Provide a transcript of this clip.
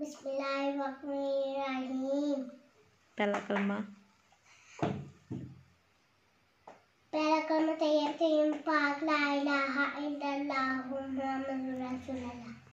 बिस्मिल्लाहिर्रहमानिर्रहीम। पहला कलमा तैयब तैयब पाक ला इलाहा इल्लल्लाह मुहम्मदुर रसूलुल्लाह।